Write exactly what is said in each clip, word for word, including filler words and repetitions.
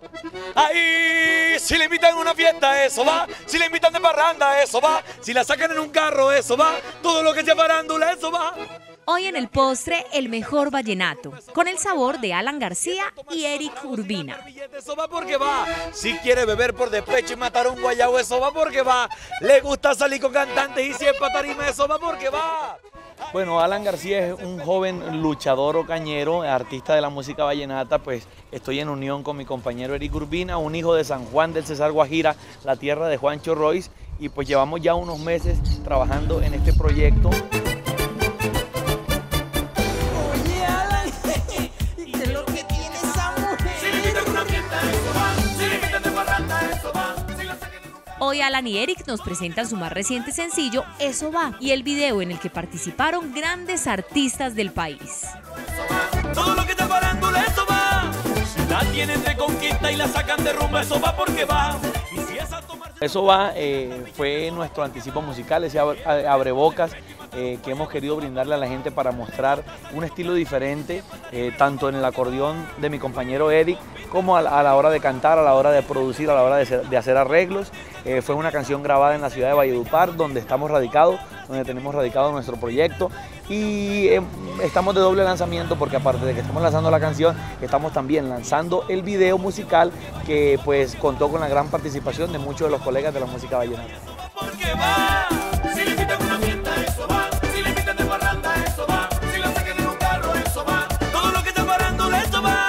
Ahí, si le invitan a una fiesta, eso va. Si le invitan de parranda, eso va. Si la sacan en un carro, eso va. Todo lo que sea farándula, eso va. Hoy en el postre, el mejor vallenato, con el sabor de Alan García y Eric Urbina. Eso va porque va. Si quiere beber por despecho y matar a un guayabo, eso va porque va. Le gusta salir con cantantes y si es pa' tarima, eso va porque va. Bueno, Alan García es un joven luchador o cañero, artista de la música vallenata. Pues estoy en unión con mi compañero Eric Urbina, un hijo de San Juan del Cesar Guajira, la tierra de Juancho Royce, y pues llevamos ya unos meses trabajando en este proyecto. Hoy Alan y Eric nos presentan su más reciente sencillo, Eso Va, y el video en el que participaron grandes artistas del país. Todo lo que está farándula, eso va. Si la tienen de conquista y la sacan de rumba, eso va porque va. Y si esa tomarse... Eso va, eh, fue nuestro anticipo musical, ese abre, abrebocas eh, que hemos querido brindarle a la gente para mostrar un estilo diferente, eh, tanto en el acordeón de mi compañero Eric, como a la, a la hora de cantar, a la hora de producir, a la hora de, ser, de hacer arreglos. Eh, fue una canción grabada en la ciudad de Valledupar, donde estamos radicados, donde tenemos radicado nuestro proyecto, y eh, estamos de doble lanzamiento porque aparte de que estamos lanzando la canción, estamos también lanzando el video musical que pues contó con la gran participación de muchos de los colegas de la música vallenata. Porque va, si le invitan a una fiesta, eso va, si le invitan de parranda, eso va, si la sacan en un carro, eso va, todo lo que está parando, eso va.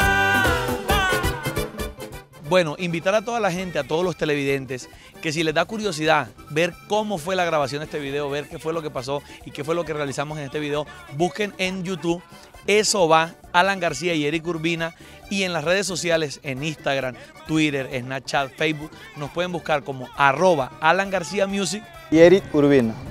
Bueno, invitar a toda la gente, a todos los televidentes, que si les da curiosidad ver cómo fue la grabación de este video, ver qué fue lo que pasó y qué fue lo que realizamos en este video, busquen en YouTube Eso Va, Alan García y Eric Urbina, y en las redes sociales, en Instagram, Twitter, Snapchat, Facebook, nos pueden buscar como arroba Alan García Music y Eric Urbina.